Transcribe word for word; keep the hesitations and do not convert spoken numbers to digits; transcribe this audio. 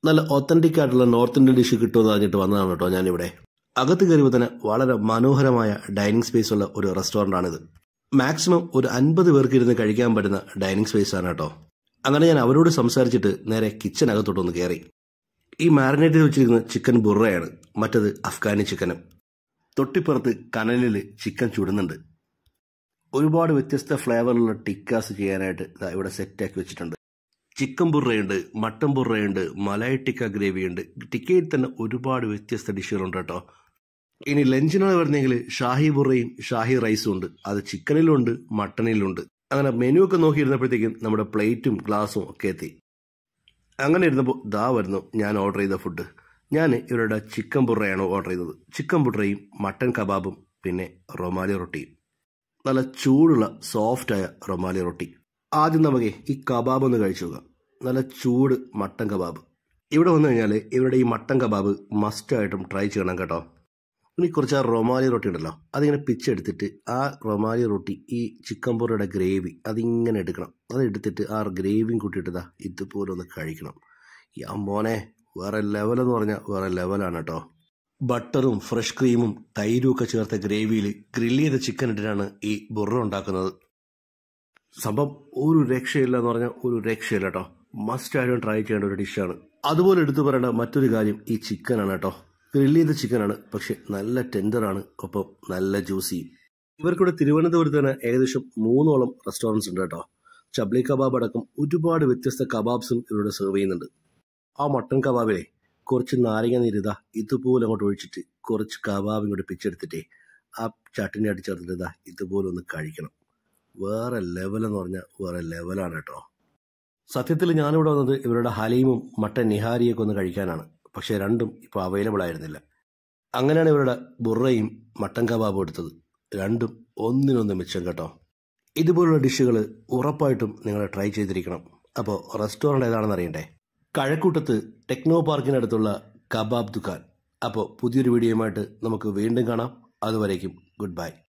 നല്ല ഒത്തന്റിക് ആയിട്ടുള്ള north Indian dish കിട്ടുമെന്ന് പറഞ്ഞിട്ട് വന്നതാണ് കേട്ടോ ഞാനിവിടെ. അകത്ത് കയറിയപ്പോൾ തന്നെ വളരെ മനോഹരമായ ഡൈനിങ് സ്പേസ് ഉള്ള ഒരു റെസ്റ്റോറൻ്റ് ആണിത്. മാക്സിമം ഒരു അൻപത് പേർക്ക് ഇരുന്ന് കഴിക്കാൻ പറ്റുന്ന ഡൈനിങ് സ്പേസ് ആണ് കേട്ടോ. അങ്ങനെ ഞാൻ അവരോട് സംസാരിച്ചിട്ട് നേരെ കിച്ചനകത്തോട്ടൊന്ന് കയറി. ഈ മാരിനേറ്റ് ചെയ്ത് വെച്ചിരിക്കുന്ന ചിക്കൻ ബുറയാണ്, മറ്റത് അഫ്ഗാനി ചിക്കനും. തൊട്ടിപ്പുറത്ത് കനലിൽ ചിക്കൻ ചുടുന്നുണ്ട്. ഒരുപാട് വ്യത്യസ്ത ഫ്ലേവറിലുള്ള ടിക്കാസ് ചെയ്യാനായിട്ട് ഇവിടെ സെറ്റാക്കി വെച്ചിട്ടുണ്ട്. ചിക്കൻ ബുറയുണ്ട്, മട്ടൻ ബുറയുണ്ട്, മലായ് ടിക്ക ഗ്രേവിയുണ്ട്. ടിക്കയിൽ തന്നെ ഒരുപാട് വ്യത്യസ്ത ഡിഷുകളുണ്ട് കേട്ടോ. ഇനി ലഞ്ചിനാണ് വരുന്നെങ്കിൽ ഷാഹി ബുറയും ഷാഹി റൈസും ഉണ്ട്. അത് ചിക്കനിലുണ്ട്, മട്ടനിലുണ്ട്. അങ്ങനെ മെനു ഒക്കെ നോക്കിയിരുന്നപ്പോഴത്തേക്കും നമ്മുടെ പ്ലേറ്റും ഗ്ലാസും ഒക്കെ എത്തി. അങ്ങനെ ഇരുന്നപ്പോൾ ദാ വരുന്നു ഞാൻ ഓർഡർ ചെയ്ത ഫുഡ്. ഞാൻ ഇവരുടെ ചിക്കൻ ബുറയാണ് ഓർഡർ ചെയ്തത്. ചിക്കൻ ബുറയും മട്ടൻ കബാബും പിന്നെ റൊമാലി റൊട്ടിയും. നല്ല ചൂടുള്ള സോഫ്റ്റായ റൊമാലി റൊട്ടി. ആദ്യം നമുക്ക് ഈ കബാബ് ഒന്ന് കഴിച്ചു നോക്കാം. നല്ല ചൂട് മട്ടൻ കബാബ്. ഇവിടെ വന്നു കഴിഞ്ഞാൽ ഇവരുടെ ഈ മട്ടൻ കബാബ് മസ്റ്റായിട്ടും ട്രൈ ചെയ്യണം കേട്ടോ. ഇനി കുറച്ച് ആ റൊമാലി റൊട്ടി ഉണ്ടല്ലോ, അതിങ്ങനെ പിച്ചെടുത്തിട്ട് ആ റൊമാലി റൊട്ടി ഈ ചിക്കൻ ബുറയുടെ ഗ്രേവി അതിങ്ങനെ എടുക്കണം. അത് എടുത്തിട്ട് ആ ഗ്രേവിയും കൂട്ടിയിട്ടതാ ഇതുപോലെ ഒന്ന് കഴിക്കണം. ഈ അമ്മോനെ വേറെ ലെവലെന്ന് പറഞ്ഞാൽ വേറെ ലെവലാണ് കേട്ടോ. ബട്ടറും ഫ്രഷ് ക്രീമും തൈരും ഒക്കെ ചേർത്ത ഗ്രേവിയിൽ ഗ്രില്ല് ചെയ്ത ചിക്കൻ ഇട്ടിട്ടാണ് ഈ ബുറ ഉണ്ടാക്കുന്നത്. സംഭവം ഒരു രക്ഷയില്ല എന്ന് പറഞ്ഞാൽ ഒരു രക്ഷയില്ല കേട്ടോ. മസ്റ്റ് ആയിട്ടും ട്രൈ ചെയ്യേണ്ട ഒരു ഡിഷാണ്. അതുപോലെ എടുത്തു പറയേണ്ട മറ്റൊരു കാര്യം ഈ ചിക്കനാണ് കേട്ടോ. ഗ്രില്ല് ചെയ്ത ചിക്കനാണ്, പക്ഷെ നല്ല ടെൻഡറാണ്, ഒപ്പം നല്ല ജ്യൂസിയും. ഇവർക്കിവിടെ തിരുവനന്തപുരത്ത് തന്നെ ഏകദേശം മൂന്നോളം റെസ്റ്റോറൻറ്റ്സ് ഉണ്ട് കേട്ടോ. ചബ്ലി കബാബ് അടക്കം ഒരുപാട് വ്യത്യസ്ത കബാബ്സും ഇവരുടെ സെർവ് ചെയ്യുന്നുണ്ട്. ആ മട്ടൻ കബാബിലെ കുറച്ച് നാരങ്ങ നീരിതാ ഇതുപോലെ അങ്ങോട്ട് ഒഴിച്ചിട്ട് കുറച്ച് കബാബ് ഇങ്ങോട്ട് പിച്ചെടുത്തിട്ടേ ആ ചട്ടിനി അടി ചേർത്തിട്ട് ഇതുപോലെ ഒന്ന് കഴിക്കണം. വേറെ ലെവലെന്ന് പറഞ്ഞാൽ വേറെ ലെവലാണ് കേട്ടോ. സത്യത്തിൽ ഞാനിവിടെ വന്നത് ഇവരുടെ ഹലീമും മട്ടൻ നിഹാരിയൊക്കെ ഒന്ന് കഴിക്കാനാണ്. പക്ഷേ രണ്ടും ഇപ്പോൾ അവൈലബിൾ ആയിരുന്നില്ല. അങ്ങനെയാണ് ഇവരുടെ ബുറയും മട്ടൻ കബാബും എടുത്തത്. രണ്ടും ഒന്നിനൊന്ന് മിച്ചം കേട്ടോ. ഇതുപോലുള്ള ഡിഷുകൾ ഉറപ്പായിട്ടും നിങ്ങൾ ട്രൈ ചെയ്തിരിക്കണം. അപ്പോൾ റെസ്റ്റോറൻറ്റ് ഏതാണെന്ന് അറിയണ്ടേ? കഴക്കൂട്ടത്ത് ടെക്നോ പാർക്കിനടുത്തുള്ള കബാബ് ദുക്കാൻ. അപ്പോൾ പുതിയൊരു വീഡിയോയുമായിട്ട് നമുക്ക് വീണ്ടും കാണാം. അതുവരേക്കും ഗുഡ് ബൈ.